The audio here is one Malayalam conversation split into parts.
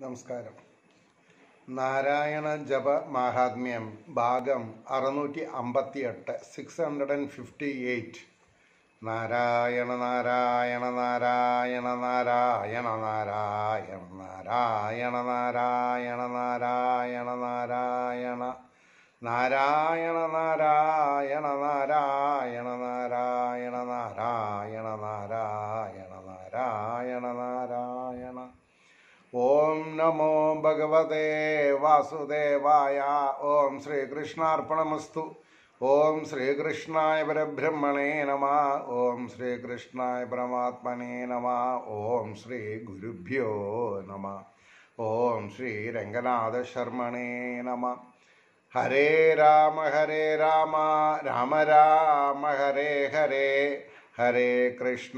നമസ്കാരം. നാരായണ ജപ മാഹാത്മ്യം ഭാഗം 658 658. നാരായണ നാരായണ നാരായണ നാരായണ നാരായണ നാരായണ നാരായണ നാരായണ നാരായണ നാരായണ നാരായണ നാരായണ നാരായണ നാരായണ നാരായണ നാരായണ നാരായണ. ഓം നമോ ഭഗവതേ വാസുദേവായ. ഓം ശ്രീകൃഷ്ണാർപ്പണമസ്തു. ഓം ശ്രീകൃഷ്ണായ പരബ്രഹ്മണേ നമഃ. ഓം ശ്രീകൃഷ്ണായ പരമാത്മനേ നമഃ. ഓം ശ്രീ ഗുരുഭ്യോ നമഃ. ഓം ശ്രീ രംഗനാഥ ശർമ്മണേ നമഃ. ഹരേ രാമ രാമ രാമ ഹരേ ഹരേ, ഹരേ കൃഷ്ണ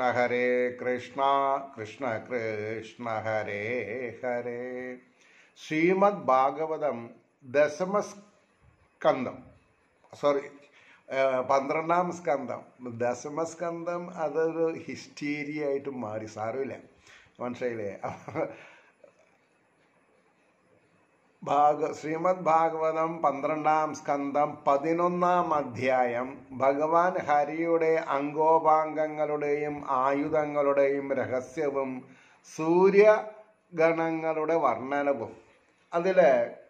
കൃഷ്ണ കൃഷ്ണ ഹരേ ഹരേ. ശ്രീമദ് ഭാഗവതം ദശമസ്കന്ധം, 12ാം സ്കന്ധം. ദശമസ്കന്ധം അതൊരു ഹിസ്റ്റീരിയ ആയിട്ട് മാറി. സാരമില്ല, മനസ്സിലായില്ലേ? ശ്രീമദ് ഭാഗവതം 12ാം സ്കന്ധം 11ാം അധ്യായം. ഭഗവാൻ ഹരിയുടെ അംഗോപാംഗങ്ങളുടെയും ആയുധങ്ങളുടെയും രഹസ്യവും സൂര്യഗണങ്ങളുടെ വർണ്ണനവും. അതില്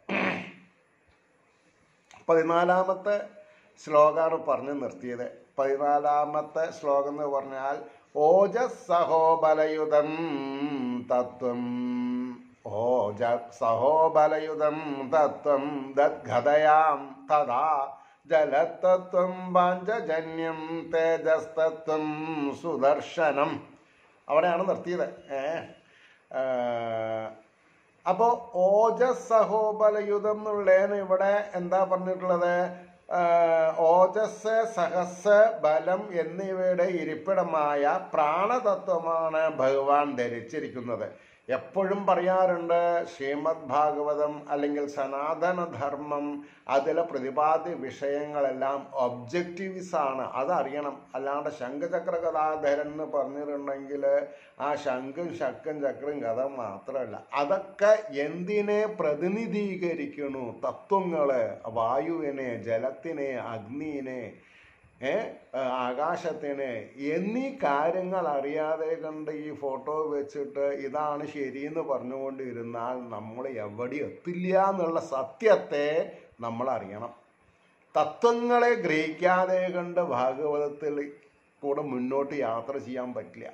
14ാമത്തെ ശ്ലോകമാണ് പറഞ്ഞു നിർത്തിയത്. 14ാമത്തെ ശ്ലോകം എന്ന് പറഞ്ഞാൽ ഓജസ്സഹോബലയുധം തത്വം, ഓജസ്സഹോബലയുധം തത്വം ദദ്ഗതയാം തഥാ ജലതത്വം പാഞ്ചജന്യം തേജസ്തത്വം സുദർശനം. അവിടെയാണ് നിർത്തിയത്. അപ്പോൾ ഓജസ്സഹോബലയുധം എന്നുള്ളതിന് ഇവിടെ എന്താ പറഞ്ഞിട്ടുള്ളത്? ഓജസ്, സഹസ്, ബലം എന്നിവയുടെ ഇരിപ്പിടമായ പ്രാണതത്വമാണ് ഭഗവാൻ ധരിച്ചിരിക്കുന്നത്. എപ്പോഴും പറയാറുണ്ട്, ശ്രീമദ് ഭാഗവതം അല്ലെങ്കിൽ സനാതനധർമ്മം, അതിലെ പ്രതിപാദ്യ വിഷയങ്ങളെല്ലാം ഒബ്ജക്റ്റീവ്സ് ആണ്. അതറിയണം. അല്ലാണ്ട് ശംഖചക്ര കഥാധരൻ എന്ന് പറഞ്ഞിട്ടുണ്ടെങ്കിൽ ആ ശംഖും ശക്കും ചക്രം കഥ മാത്രമല്ല. അതൊക്കെ എന്തിനെ പ്രതിനിധീകരിക്കണു? തത്വങ്ങള്, വായുവിനെ, ജലത്തിനെ, അഗ്നിനെ, ആകാശത്തിന് എന്നീ കാര്യങ്ങൾ അറിയാതെ കണ്ട് ഈ ഫോട്ടോ വെച്ചിട്ട് ഇതാണ് ശരിയെന്ന് പറഞ്ഞുകൊണ്ടിരുന്നാൽ നമ്മൾ എവിടെ എത്തില്ല എന്നുള്ള സത്യത്തെ നമ്മൾ അറിയണം. തത്വങ്ങളെ ഗ്രഹിക്കാതെ കണ്ട് ഭാഗവതത്തിൽ കൂടെ മുന്നോട്ട് യാത്ര ചെയ്യാൻ പറ്റില്ല.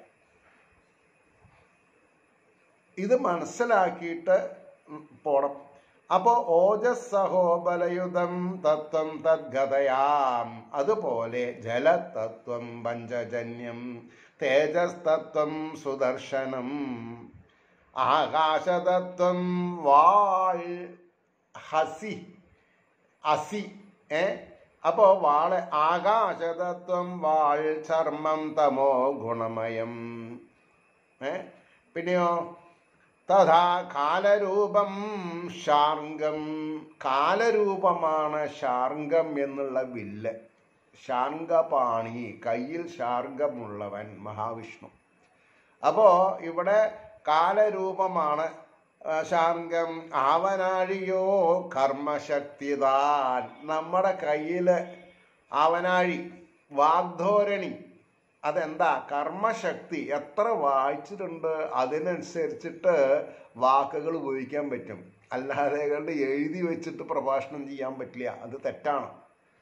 ഇത് മനസ്സിലാക്കിയിട്ട് പോണം. അപ്പോ ഓജസ്സഹോബലയുധം തത്വം തദ്ഗതയാം, അതുപോലെ ജലതത്വം പഞ്ചജന്യം തേജസ്തത്വം സുദർശനം, ആകാശതത്വം വാൾ ഹസി അസി. അപ്പോ വാള് ആകാശതത്വം വാൾ ചർമ്മം തമോ ഗുണമയം. പിന്നെയോ തഥാ കാലരൂപം ശാർങ്കം, കാലരൂപമാണ് ശാർങ്കം എന്നുള്ള വില്ല്. ശാർങ്കപാണി, കയ്യിൽ ശാർങ്കമുള്ളവൻ മഹാവിഷ്ണു. അപ്പോ ഇവിടെ കാലരൂപമാണ് ശാർങ്കം. ആവനാഴിയോ കർമ്മശക്തിതാൻ, നമ്മുടെ കയ്യില് ആവനാഴി, വാഗ്ധോരണി, അതെന്താ? കർമ്മശക്തി. എത്ര വായിച്ചിട്ടുണ്ട് അതിനനുസരിച്ചിട്ട് വാക്കുകൾ ഉപയോഗിക്കാൻ പറ്റും. അല്ലാതെ കണ്ട് എഴുതി വെച്ചിട്ട് പ്രഭാഷണം ചെയ്യാൻ പറ്റില്ല. അത് തെറ്റാണ്.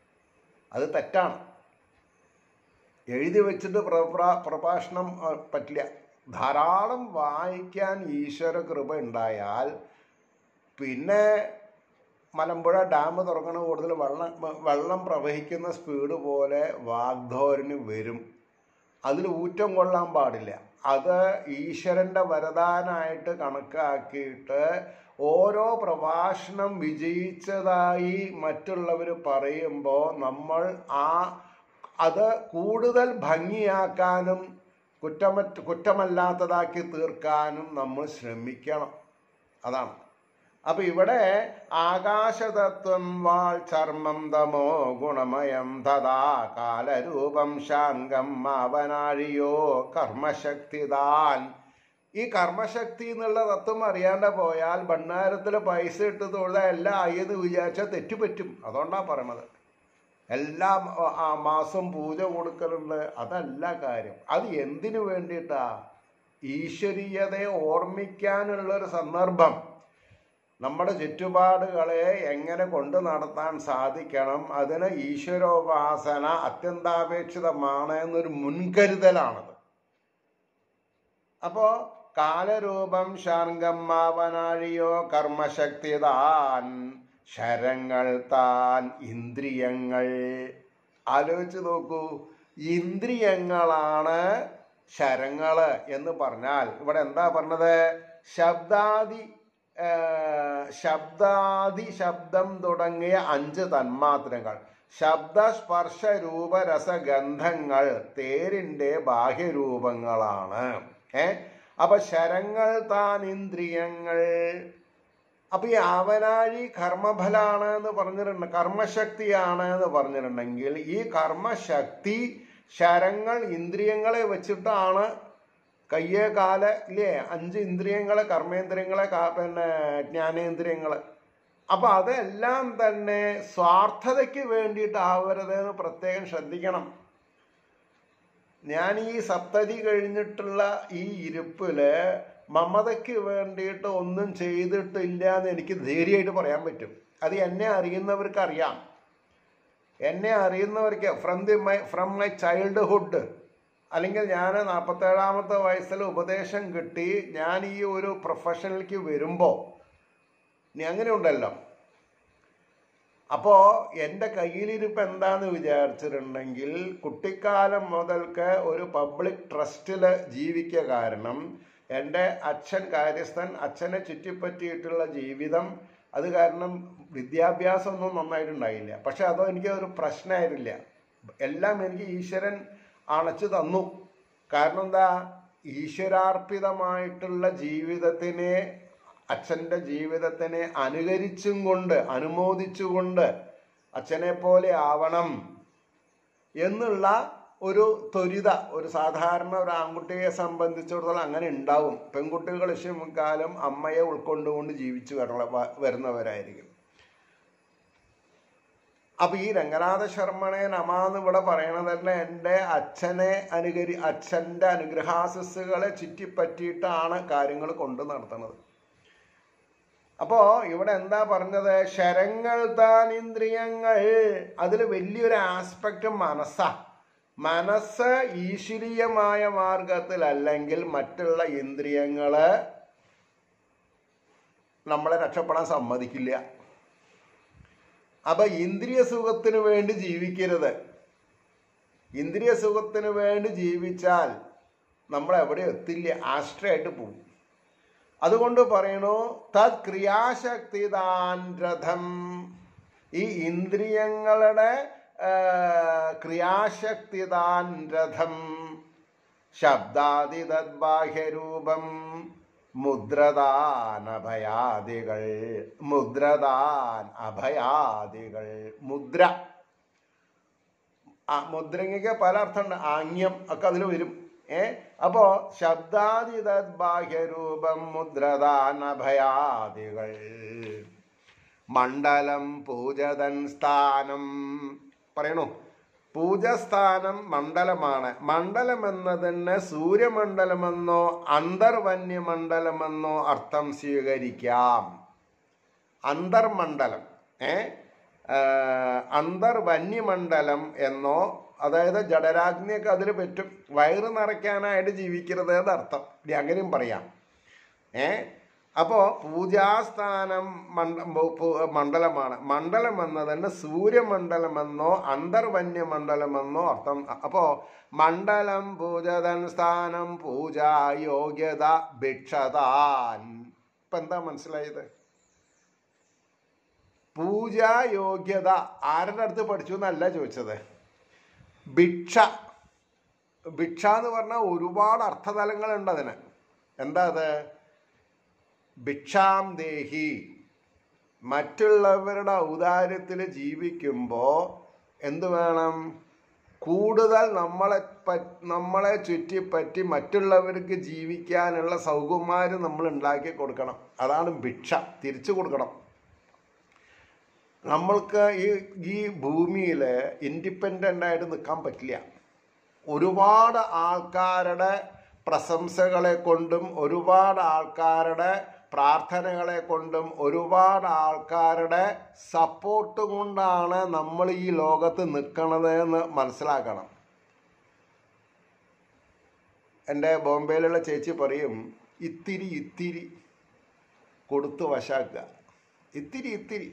എഴുതി വെച്ചിട്ട് പ്രഭാഷണം പറ്റില്ല. ധാരാളം വായിക്കാൻ ഈശ്വര കൃപ ഉണ്ടായാൽ പിന്നെ മലമ്പുഴ ഡാം തുറക്കണ കൂടുതൽ വെള്ളം പ്രവഹിക്കുന്ന സ്പീഡ് പോലെ വാഗ്ധോരണി വരും. അതിൽ ഊറ്റം കൊള്ളാൻ പാടില്ല. അത് ഈശ്വരൻ്റെ വരദാനായിട്ട് കണക്കാക്കിയിട്ട് ഓരോ പ്രഭാഷണം വിജയിച്ചതായി മറ്റുള്ളവർ പറയുമ്പോൾ നമ്മൾ അത് കൂടുതൽ ഭംഗിയാക്കാനും കുറ്റമല്ലാത്തതാക്കി തീർക്കാനും നമ്മൾ ശ്രമിക്കണം. അതാണ്. അപ്പൊ ഇവിടെ ആകാശതത്വം വാൾ ചർമ്മം തമോ ഗുണമയം തഥാ കാലരൂപം ശാങ്കം ആവനാഴിയോ കർമ്മശക്തിതാൻ ഈ കർമ്മശക്തി എന്നുള്ള തത്വം അറിയാണ്ട് പോയാൽ ഭണ്ഡാരത്തിൽ പൈസ ഇട്ട് തൊഴുതാൽ എല്ലാം ആയെന്ന് വിചാരിച്ചാൽ തെറ്റുപറ്റും. അതുകൊണ്ടാണ് പറയണത്. എല്ലാ മാസം പൂജ കൊടുക്കലുണ്ട്, അതല്ല കാര്യം. അത് എന്തിനു വേണ്ടിയിട്ടാ? ഈശ്വരീയതയെ ഓർമ്മിക്കാനുള്ളൊരു സന്ദർഭം. നമ്മുടെ ചുറ്റുപാടുകളെ എങ്ങനെ കൊണ്ടു നടത്താൻ സാധിക്കണം, അതിന് ഈശ്വരോപാസന അത്യന്താപേക്ഷിതമാണ് എന്നൊരു മുൻകരുതലാണത്. അപ്പോ കാലരൂപം ശാർഗമ്മാവനാഴിയോ കർമ്മശക്തി താൻ ശരങ്ങൾ താൻ ഇന്ദ്രിയങ്ങൾ. ആലോചിച്ച് നോക്കൂ, ഇന്ദ്രിയങ്ങളാണ് ശരങ്ങള് എന്ന് പറഞ്ഞാൽ ഇവിടെ എന്താ പറഞ്ഞത്? ശബ്ദം തുടങ്ങിയ 5 തന്മാത്രകൾ, ശബ്ദ സ്പർശ രൂപ രസഗന്ധങ്ങൾ തേരിന്റെ ബാഹ്യരൂപങ്ങളാണ്. അപ്പൊ ശരങ്ങൾ താൻ ഇന്ദ്രിയങ്ങൾ. അപ്പൊ ഈ ആവനാഴി കർമ്മഫലാണ് എന്ന് പറഞ്ഞിട്ടുണ്ട്, കർമ്മശക്തിയാണ് എന്ന് പറഞ്ഞിട്ടുണ്ടെങ്കിൽ ഈ കർമ്മശക്തി ശരങ്ങൾ ഇന്ദ്രിയങ്ങളെ വെച്ചിട്ടാണ്, കയ്യേ കാല് ഇല്ലേ, 5 ഇന്ദ്രിയങ്ങളെ, കർമ്മേന്ദ്രിയങ്ങളെ, പിന്നെ ജ്ഞാനേന്ദ്രിയങ്ങള്. അപ്പൊ അതെല്ലാം തന്നെ സ്വാർത്ഥതയ്ക്ക് വേണ്ടിയിട്ടാവരുത് എന്ന് പ്രത്യേകം ശ്രദ്ധിക്കണം. ഞാൻ ഈ സപ്തതി കഴിഞ്ഞിട്ടുള്ള ഈ ഇരിപ്പില് മമതയ്ക്ക് വേണ്ടിയിട്ട് ഒന്നും ചെയ്തിട്ടില്ല എന്ന് എനിക്ക് ധൈര്യമായിട്ട് പറയാൻ പറ്റും. അത് എന്നെ അറിയുന്നവർക്ക് അറിയാം. എന്നെ അറിയുന്നവർക്ക് ഫ്രം മൈ ചൈൽഡ്ഹുഡ്, അല്ലെങ്കിൽ ഞാൻ 47-ാമത്തെ വയസ്സിൽ ഉപദേശം കിട്ടി ഞാൻ ഈ ഒരു പ്രൊഫഷനിലേക്ക് വരുമ്പോൾ അങ്ങനെ ഉണ്ടല്ലോ. അപ്പോൾ എൻ്റെ കയ്യിലിരിപ്പ് എന്താന്ന് വിചാരിച്ചിട്ടുണ്ടെങ്കിൽ കുട്ടിക്കാലം മുതൽക്ക് ഒരു പബ്ലിക് ട്രസ്റ്റിൽ ജീവിക്കുക. കാരണം എൻ്റെ അച്ഛൻ കാര്യസ്ഥൻ, അച്ഛനെ ചുറ്റിപ്പറ്റിയിട്ടുള്ള ജീവിതം, അത് കാരണം വിദ്യാഭ്യാസമൊന്നും നന്നായിട്ടുണ്ടായില്ല. പക്ഷെ അതോ എനിക്കതൊരു പ്രശ്നമായിരുന്നില്ല. എല്ലാം എനിക്ക് ഈശ്വരൻ അണച്ചു തന്നു. കാരണം എന്താ? ഈശ്വരാർപ്പിതമായിട്ടുള്ള ജീവിതത്തിനെ, അച്ഛൻ്റെ ജീവിതത്തിനെ അനുകരിച്ചും കൊണ്ട്, അനുമോദിച്ചുകൊണ്ട് അച്ഛനെ പോലെ ആവണം എന്നുള്ള ഒരു ത്വരിത ഒരു സാധാരണ ഒരു ആൺകുട്ടിയെ സംബന്ധിച്ചിടത്തോളം അങ്ങനെ ഉണ്ടാവും. പെൺകുട്ടികൾ ഇഷ്ടംകാലം അമ്മയെ ഉൾക്കൊണ്ടുകൊണ്ട് ജീവിച്ചു വരുന്നവരായിരിക്കും. അപ്പൊ ഈ രംഗനാഥ ശർമ്മനെ നമാന്ന് ഇവിടെ പറയണത് തന്നെ എൻ്റെ അച്ഛൻ്റെ അനുഗ്രഹാശസ്സുകളെ ചുറ്റിപ്പറ്റിയിട്ടാണ് കാര്യങ്ങൾ കൊണ്ടു നടത്തുന്നത്. അപ്പോ ഇവിടെ എന്താ പറഞ്ഞത്? ശരങ്ങൾ താൻ ഇന്ദ്രിയങ്ങൾ. അതിൽ വലിയൊരു ആസ്പെക്ട് മനസ്സാ. മനസ്സ് ഈശ്വരീയമായ മാർഗത്തിലല്ലെങ്കിൽ മറ്റുള്ള ഇന്ദ്രിയങ്ങള് നമ്മളെ രക്ഷപ്പെടാൻ സമ്മതിക്കില്ല. അപ്പൊ ഇന്ദ്രിയ സുഖത്തിന് വേണ്ടി ജീവിക്കരുത്. ഇന്ദ്രിയ സുഖത്തിന് വേണ്ടി ജീവിച്ചാൽ നമ്മൾ എവിടെ എത്തില്ല, ആശ്രയായിട്ട് പോകും. അതുകൊണ്ട് പറയണു തത് ക്രിയാശക്തി താൻ രഥം. ഈ ഇന്ദ്രിയങ്ങളുടെ ക്രിയാശക്തി താൻ രഥം. ശബ്ദാദി തദ്ബാഹ്യരൂപം മുദ്രദാൻ അഭയാദികൾ. മുദ്രദാൻ അഭയാദികൾ. മുദ്ര, മുദ്രയ്ക്ക് പല അർത്ഥമുണ്ട്. ആംഗ്യം ഒക്കെ അതിൽ വരും. അപ്പോ ശബ്ദാദി തദ്ബാഹ്യരൂപം മുദ്രദാൻ അഭയാദികൾ. മണ്ഡലം പൂജതൻ സ്ഥാനം. പറയണു പൂജസ്ഥാനം മണ്ഡലമാണ്. മണ്ഡലം എന്നതിന് സൂര്യമണ്ഡലമെന്നോ അന്തർവന്യമണ്ഡലമെന്നോ അർത്ഥം സ്വീകരിക്കാം. അന്തർമണ്ഡലം, അന്തർവന്യമണ്ഡലം എന്നോ, അതായത് ജഡരാഗ്നിയൊക്കെ അതിൽ പറ്റും. വയറ് നിറയ്ക്കാനായിട്ട് ജീവിക്കരുത് എന്നർത്ഥം. അങ്ങനെയും പറയാം. അപ്പോൾ പൂജാസ്ഥാനം മണ്ഡലമാണ്. മണ്ഡലം എന്നതിന് സൂര്യമണ്ഡലമെന്നോ അന്തർവന്യമണ്ഡലമെന്നോ അർത്ഥം. അപ്പോൾ മണ്ഡലം പൂജതൻ സ്ഥാനം പൂജാ യോഗ്യത ഭിക്ഷതാൻ. ഇപ്പം എന്താ മനസ്സിലായത്? പൂജാ യോഗ്യത ആരുടെ അടുത്ത് പഠിച്ചു എന്നല്ല ചോദിച്ചത്. ഭിക്ഷ. ഭിക്ഷ എന്ന് പറഞ്ഞാൽ ഒരുപാട് അർത്ഥതലങ്ങളുണ്ട് അതിന്. എന്താ അത്? ഭിക്ഷാം ദേഹി. മറ്റുള്ളവരുടെ ഔദാര്യത്തിൽ ജീവിക്കുമ്പോൾ എന്ത് വേണം? കൂടുതൽ നമ്മളെ ചുറ്റിപ്പറ്റി മറ്റുള്ളവർക്ക് ജീവിക്കാനുള്ള സൗകുമാര്യം നമ്മൾ ഉണ്ടാക്കി കൊടുക്കണം. അതാണ് ഭിക്ഷ. തിരിച്ചു കൊടുക്കണം. നമ്മൾക്ക് ഈ ഭൂമിയിൽ ഇൻഡിപെൻഡൻ്റ് ആയിട്ട് നിൽക്കാൻ പറ്റില്ല. ഒരുപാട് ആൾക്കാരുടെ പ്രശംസകളെ കൊണ്ടും ഒരുപാട് ആൾക്കാരുടെ പ്രാർത്ഥനകളെ കൊണ്ടും ഒരുപാട് ആൾക്കാരുടെ സപ്പോർട്ട് കൊണ്ടാണ് നമ്മൾ ഈ ലോകത്ത് നിൽക്കണത് എന്ന് മനസ്സിലാക്കണം. എൻ്റെ ബോംബെയിലുള്ള ചേച്ചി പറയും, ഇത്തിരി ഇത്തിരി കൊടുത്ത് വശാക്കുക. ഇത്തിരി ഇത്തിരി.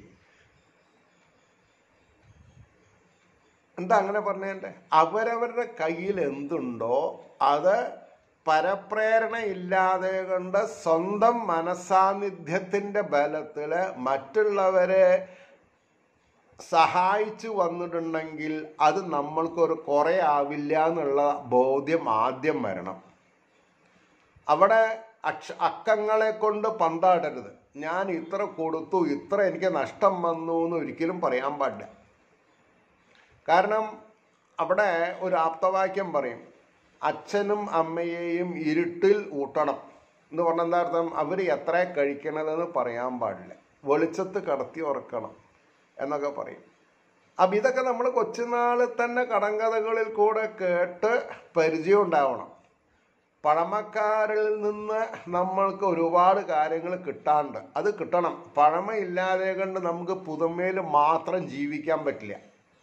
എന്താ അങ്ങനെ പറഞ്ഞതിൻ്റെ? അവരവരുടെ കയ്യിൽ എന്തുണ്ടോ അത് പരപ്രേരണ ഇല്ലാതെ കൊണ്ട് സ്വന്തം മനസാന്നിധ്യത്തിൻ്റെ ബലത്തിൽ മറ്റുള്ളവരെ സഹായിച്ചു വന്നിട്ടുണ്ടെങ്കിൽ അത് നമ്മൾക്കൊരു കുറേ ആവില്ല എന്നുള്ള ബോധ്യം ആദ്യം വരണം. അവിടെ അക്കങ്ങളെ കൊണ്ട് പന്താടരുത്. ഞാൻ ഇത്ര കൊടുത്തു, ഇത്ര എനിക്ക് നഷ്ടം വന്നു എന്ന് ഒരിക്കലും പറയാൻ പാടില്ല. കാരണം അവിടെ ഒരു ആപ്തവാക്യം പറയും, അച്ഛനും അമ്മയെയും ഇരുട്ടിൽ ഊട്ടണം എന്ന് പറഞ്ഞാൽ എന്താ അർത്ഥം? അവർ എത്ര കഴിക്കണതെന്ന് പറയാൻ പാടില്ല. വെളിച്ചത്ത് കടത്തി ഉറക്കണം എന്നൊക്കെ പറയും. അപ്പം ഇതൊക്കെ നമ്മൾ കൊച്ചുനാളിൽ തന്നെ കടങ്കഥകളിൽ കൂടെ കേട്ട് പരിചയം ഉണ്ടാവണം. പഴമക്കാരിൽ നിന്ന് നമ്മൾക്ക് ഒരുപാട് കാര്യങ്ങൾ കിട്ടാണ്ട്, അത് കിട്ടണം. പഴമയില്ലാതെ കൊണ്ട് നമുക്ക് പുതുമയിൽ മാത്രം ജീവിക്കാൻ പറ്റില്ല.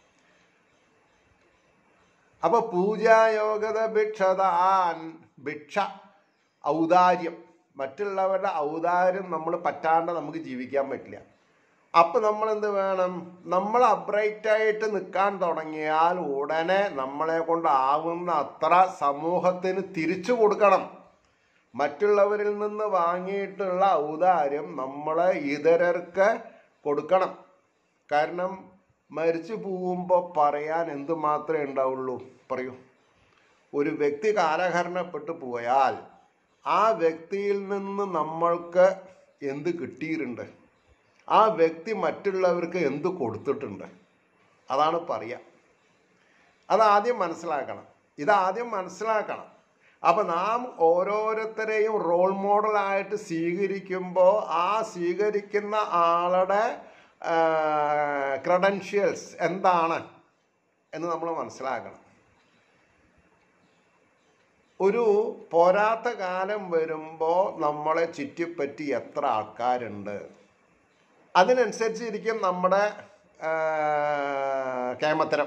അപ്പൊ പൂജായോഗ്യത ഭിക്ഷതാൻ, ഭിക്ഷ ഔദാര്യം, മറ്റുള്ളവരുടെ ഔദാര്യം നമ്മൾ പറ്റാണ്ട് നമുക്ക് ജീവിക്കാൻ പറ്റില്ല. അപ്പൊ നമ്മൾ എന്ത് വേണം? നമ്മൾ അപ്രൈറ്റായിട്ട് നിൽക്കാൻ തുടങ്ങിയാൽ ഉടനെ നമ്മളെ കൊണ്ടാവുന്ന അത്ര സമൂഹത്തിന് തിരിച്ചു കൊടുക്കണം. മറ്റുള്ളവരിൽ നിന്ന് വാങ്ങിയിട്ടുള്ള ഔദാര്യം നമ്മൾ ഇതരർക്ക് കൊടുക്കണം. കാരണം മരിച്ചു പോകുമ്പോൾ പറയാൻ എന്തു മാത്രമേ ഉണ്ടാവുള്ളൂ? പറയൂ. ഒരു വ്യക്തി കാലഹരണപ്പെട്ടു പോയാൽ ആ വ്യക്തിയിൽ നിന്ന് നമ്മൾക്ക് എന്ത് കിട്ടിയിട്ടുണ്ട്? ആ വ്യക്തി മറ്റുള്ളവർക്ക് എന്ത് കൊടുത്തിട്ടുണ്ട്? അതാണ് പറയുക. അതാദ്യം മനസ്സിലാക്കണം. ഇതാദ്യം മനസ്സിലാക്കണം. അപ്പം നാം ഓരോരുത്തരെയും റോൾ മോഡലായിട്ട് സ്വീകരിക്കുമ്പോൾ ആ സ്വീകരിക്കുന്ന ആളുടെ ക്രെഡൻഷ്യൽസ് എന്താണ് എന്ന് നമ്മൾ മനസ്സിലാക്കണം. ഒരു പോരാത്ത കാലം വരുമ്പോൾ നമ്മളെ ചുറ്റിപ്പറ്റി എത്ര ആൾക്കാരുണ്ട്, അതിനനുസരിച്ചിരിക്കും നമ്മുടെ കേമത്തരം.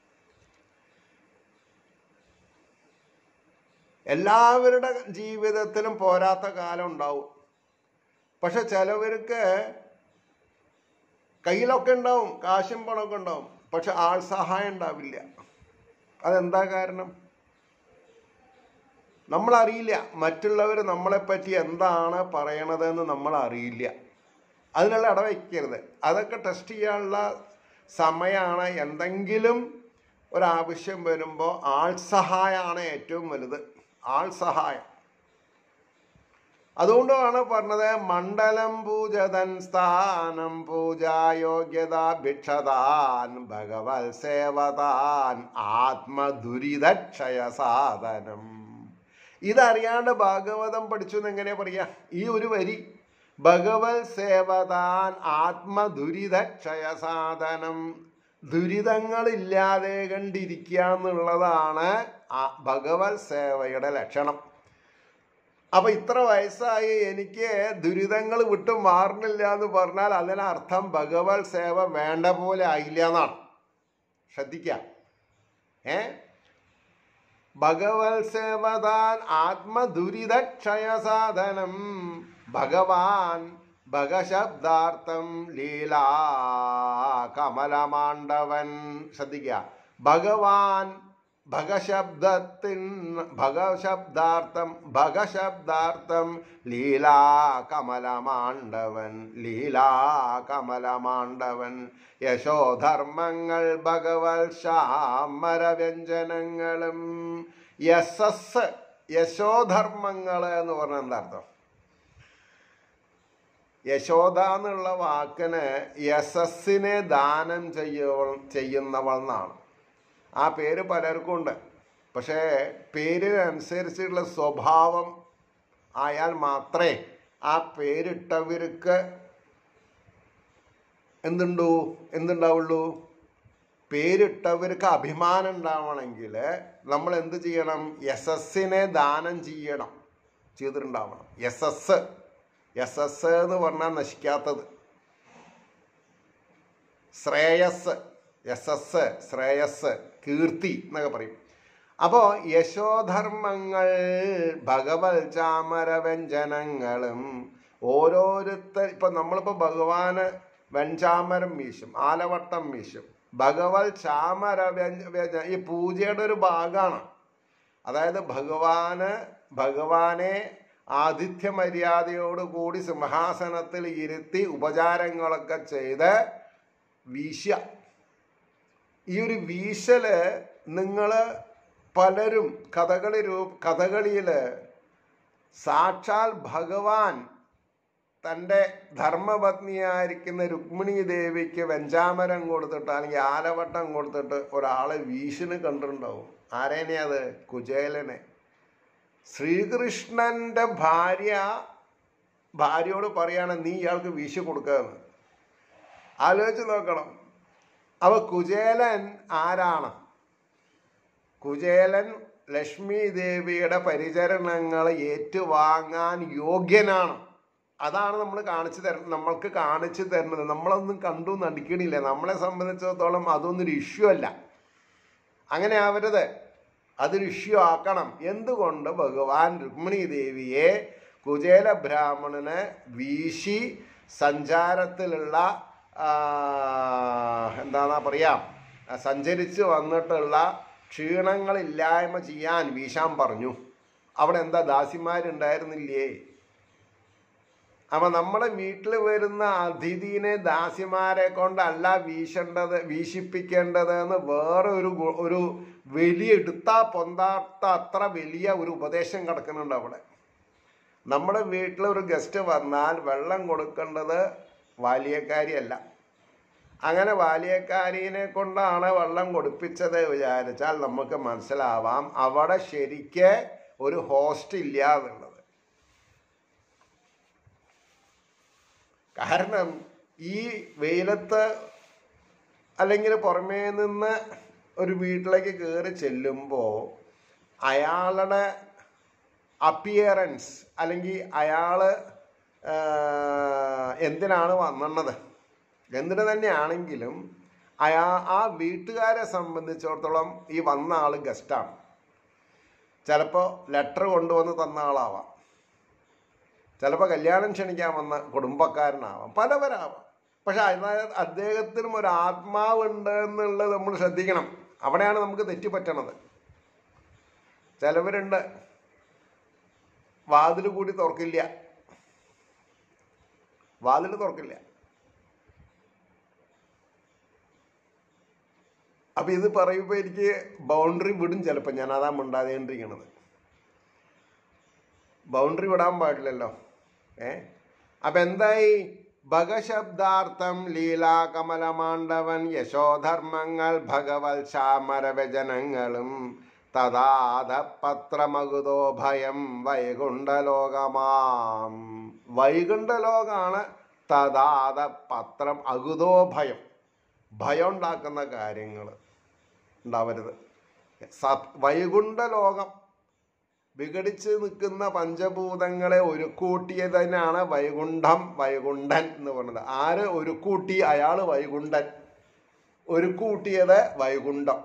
എല്ലാവരുടെ ജീവിതത്തിലും പോരാത്ത കാലം ഉണ്ടാവും. പക്ഷെ ചിലവർക്ക് കയ്യിലൊക്കെ ഉണ്ടാവും, കാശും പണമൊക്കെ ഉണ്ടാവും, പക്ഷെ ആൾ സഹായം ഉണ്ടാവില്ല. അതെന്താ കാരണം? നമ്മളറിയില്ല. മറ്റുള്ളവർ നമ്മളെപ്പറ്റി എന്താണ് പറയണതെന്ന് നമ്മൾ അറിയില്ല. അതിനുള്ള ഇടവയ്ക്കരുത്. അതൊക്കെ ടെസ്റ്റ് ചെയ്യാനുള്ള സമയമാണ്. എന്തെങ്കിലും ഒരാവശ്യം വരുമ്പോൾ ആൾ സഹായമാണ് ഏറ്റവും വലുത്. ആൾ സഹായം. അതുകൊണ്ടാണ് പറഞ്ഞത്, മണ്ഡലം പൂജതൻ സ്ഥാനം പൂജായോഗ്യത ഭിക്ഷതാൻ ഭഗവത് സേവതാൻ ആത്മദുരിതക്ഷയ സാധനം. ഇതറിയാണ്ട് ഭാഗവതം പഠിച്ചു എന്ന് എങ്ങനെയാ പറയാ? ഈ ഒരു വരി, ഭഗവത് സേവതാൻ ആത്മദുരിതക്ഷയ സാധനം, ദുരിതങ്ങളില്ലാതെ കണ്ടിരിക്കുക എന്നുള്ളതാണ് ഭഗവത് സേവയുടെ ലക്ഷണം. അപ്പൊ ഇത്ര വയസ്സായി എനിക്ക് ദുരിതങ്ങൾ വിട്ടു മാറുന്നില്ല എന്ന് പറഞ്ഞാൽ അതിനർത്ഥം ഭഗവത് സേവ വേണ്ട പോലെ ആയില്ല എന്നാണ്. ശ്രദ്ധിക്കാം. ഭഗവത് സേവതാൻ ആത്മദുരിതക്ഷയ സാധനം ഭഗവാൻ ഭഗശബ്ദാർത്ഥം ലീലാ കമലമാണ്ഡവൻ. ശ്രദ്ധിക്കുക. ഭഗവാൻ ഭഗശബ്ദാർത്ഥം ലീലാ കമലമാണ്ഡവൻ. ലീലാ കമലമാണ്ഡവൻ. യശോധർമ്മങ്ങൾ ഭഗവത് ശാമരവ്യഞ്ജനങ്ങളും. യശസ്, യശോധർമ്മങ്ങൾ എന്ന് പറഞ്ഞാൽ എന്താ അർത്ഥം? യശോദ എന്നുള്ള വാക്കിന് യശസ്സിനെ ദാനം ചെയ്യുന്നവൾ എന്നാണ്. ആ പേര് പലർക്കും ഉണ്ട്. പക്ഷേ പേരിനനുസരിച്ചുള്ള സ്വഭാവം ആയാൽ മാത്രമേ ആ പേരിട്ടവർക്ക് എന്തുണ്ടാവുള്ളൂ? പേരിട്ടവർക്ക് അഭിമാനം ഉണ്ടാവണമെങ്കിൽ നമ്മൾ എന്ത് ചെയ്യണം? യശസ്സിനെ ദാനം ചെയ്തിട്ടുണ്ടാവണം. യശസ് എന്ന് പറഞ്ഞാൽ നശിക്കാത്തത്. ശ്രേയസ്, കീർത്തി എന്നൊക്കെ പറയും. അപ്പോൾ യശോധർമ്മങ്ങൾ ഭഗവത് ചാമര വ്യഞ്ജനങ്ങളും ഓരോരുത്തർ, ഇപ്പം നമ്മളിപ്പോൾ ഭഗവാന് വെഞ്ചാമരം വീശും, ആലവട്ടം വീശും. ഭഗവത് ചാമര ഈ പൂജയുടെ ഒരു ഭാഗമാണ്. അതായത് ഭഗവാനെ ആതിഥ്യ മര്യാദയോടുകൂടി സിംഹാസനത്തിൽ ഇരുത്തി ഉപചാരങ്ങളൊക്കെ ചെയ്ത് വീശുക. ഈ ഒരു വീശല് നിങ്ങൾ പലരും കഥകളിയിൽ സാക്ഷാൽ ഭഗവാൻ തൻ്റെ ധർമ്മപത്നിയായിരിക്കുന്ന രുക്മിണി ദേവിക്ക് വെഞ്ചാമരം കൊടുത്തിട്ട് അല്ലെങ്കിൽ ആലവട്ടം കൊടുത്തിട്ട് ഒരാളെ വീശിന് കണ്ടിട്ടുണ്ടാവും. ആരേനെ? അത് കുചേലനെ. ശ്രീകൃഷ്ണൻ്റെ ഭാര്യയോട് പറയാണ്, നീ ഇയാൾക്ക് വീശി കൊടുക്കുകയെന്ന്. ആലോചിച്ച് നോക്കണം. അപ്പോൾ കുചേലൻ ആരാണ്? കുചേലൻ ലക്ഷ്മി ദേവിയുടെ പരിചരണങ്ങൾ ഏറ്റുവാങ്ങാൻ യോഗ്യനാണ്. അതാണ് നമ്മൾക്ക് കാണിച്ചു തരുന്നത്. നമ്മളൊന്നും കണ്ടു നടിക്കണില്ല. നമ്മളെ സംബന്ധിച്ചിടത്തോളം അതൊന്നൊരു ഇഷ്യൂ അല്ല. അങ്ങനെ ആവരുത്. അതൊരു ഇഷ്യൂ ആക്കണം. എന്തുകൊണ്ട്? ഭഗവാൻ രുക്മിണി ദേവിയെ കുചേല ബ്രാഹ്മണന് വീശി സഞ്ചാരത്തിലുള്ള സഞ്ചരിച്ച് വന്നിട്ടുള്ള ക്ഷീണങ്ങളില്ലായ്മ ചെയ്യാൻ വീശാൻ പറഞ്ഞു. അവിടെ എന്താ ദാസിമാരുണ്ടായിരുന്നില്ലേ? അപ്പം നമ്മുടെ വീട്ടിൽ വരുന്ന അതിഥിനെ ദാസിമാരെ കൊണ്ടല്ല വീശിപ്പിക്കേണ്ടത് എന്ന് വേറെ ഒരു വലിയ എടുത്താ പൊന്താത്ത അത്ര വലിയ ഒരു ഉപദേശം കിടക്കുന്നുണ്ട് അവിടെ. നമ്മുടെ വീട്ടിൽ ഒരു ഗസ്റ്റ് വന്നാൽ വെള്ളം കൊടുക്കേണ്ടത് വാലിയക്കാരിയല്ല. അങ്ങനെ വാലിയക്കാരിനെ കൊണ്ടാണ് വെള്ളം കൊടുപ്പിച്ചത് വിചാരിച്ചാൽ നമുക്ക് മനസ്സിലാവാം അവിടെ ശരിക്ക് ഒരു ഹോസ്റ്റ് ഇല്ല എന്നുള്ളത്. കാരണം ഈ വെയിലത്ത് അല്ലെങ്കിൽ പുറമേ നിന്ന് ഒരു വീട്ടിലേക്ക് കയറി ചെല്ലുമ്പോൾ അയാളുടെ അപ്പിയറൻസ് അല്ലെങ്കിൽ അയാൾ എന്തിനാണ് വന്നത് എന്തിനു തന്നെയാണെങ്കിലും ആ വീട്ടുകാരെ സംബന്ധിച്ചിടത്തോളം ഈ വന്ന ആൾ ഗസ്റ്റാണ്. ചിലപ്പോൾ ലെറ്റർ കൊണ്ടുവന്ന് തന്ന ആളാവാം, ചിലപ്പോൾ കല്യാണം ക്ഷണിക്കാൻ വന്ന കുടുംബക്കാരനാവാം, പലവരാവാം. പക്ഷെ അദ്ദേഹത്തിനും ഒരു ആത്മാവുണ്ട് എന്നുള്ളത് നമ്മൾ ശ്രദ്ധിക്കണം. അവിടെയാണ് നമുക്ക് തെറ്റുപറ്റണത്. ചിലവരുണ്ട് വാതിൽ തുറക്കില്ല. അപ്പം ഇത് പറയുമ്പോൾ എനിക്ക് ബൗണ്ടറി വിടും. ചിലപ്പോൾ ഞാൻ അതാ മിണ്ടാതേണ്ടിരിക്കണത്. ബൗണ്ടറി വിടാൻ പാടില്ലല്ലോ. അപ്പം എന്തായി? ഭഗശബ്ദാർത്ഥം ലീലാകമലമാണ്ഡവൻ യശോധർമ്മങ്ങൾ ഭഗവത് ചാമരവചനങ്ങളും തഥാധപത്രമകുതോ ഭയം വൈകുണ്ഠലോകമാം. വൈകുണ്ഠലോകാണ് തഥാധപത്രം അകുതോ ഭയം. ഭയം ഉണ്ടാക്കുന്ന കാര്യങ്ങൾ ഉണ്ടാവരുത്. വൈകുണ്ഠലോകം വിഘടിച്ച് നിൽക്കുന്ന പഞ്ചഭൂതങ്ങളെ ഒരുക്കൂട്ടിയതിനാണ് വൈകുണ്ഠൻ എന്ന് പറയുന്നത്. ആര് ഒരുക്കൂട്ടി? അയാൾ വൈകുണ്ഠൻ. ഒരുക്കൂട്ടിയത് വൈകുണ്ഠം.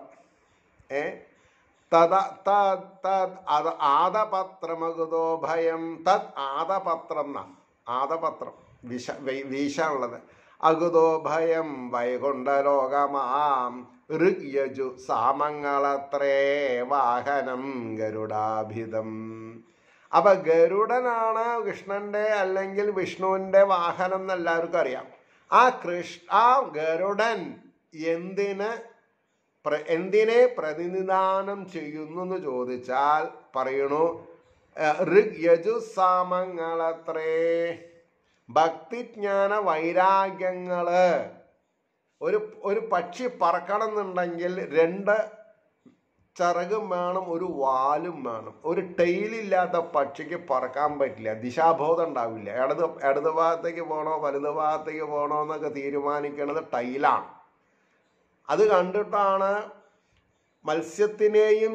ആദപത്രമകുതോ ഭയം. തത് ആദപത്രം ആദപത്രം വീശാനുള്ളത്. അകുതോ ഭയം വൈകുണ്ഠലോകമാം ഋഗ്യജു സാമങ്ങളത്രേ വാഹനം ഗരുഡാഭിധം. അപ്പൊ ഗരുഡനാണ് കൃഷ്ണന്റെ അല്ലെങ്കിൽ വിഷ്ണുവിന്റെ വാഹനം എന്ന് എല്ലാവർക്കും അറിയാം. ആ ഗരുഡൻ എന്തിനെ പ്രതിനിധാനം ചെയ്യുന്നു എന്ന് ചോദിച്ചാൽ പറയണു ഋഗ്യജു സാമങ്ങളത്രേ. ഭക്തിജ്ഞാന വൈരാഗ്യങ്ങള്. ഒരു പക്ഷി പറക്കണം എന്നുണ്ടെങ്കിൽ ചിറകും വേണം, ഒരു വാലും വേണം. ഒരു ടെയിലില്ലാത്ത പക്ഷിക്ക് പറക്കാൻ പറ്റില്ല, ദിശാബോധം ഉണ്ടാവില്ല. ഇടത് ഭാഗത്തേക്ക് പോകണോ വലത് ഭാഗത്തേക്ക് പോകണോ എന്നൊക്കെ തീരുമാനിക്കുന്നത് ടൈലാണ്. അത് കണ്ടിട്ടാണ് മത്സ്യത്തിനെയും